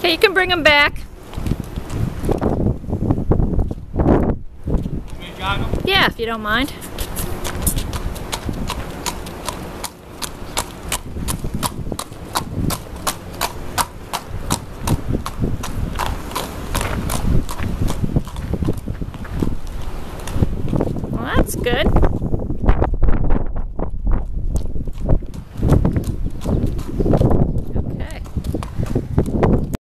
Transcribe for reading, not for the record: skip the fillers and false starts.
Okay, you can bring them back. Yeah, if you don't mind. Well, that's good.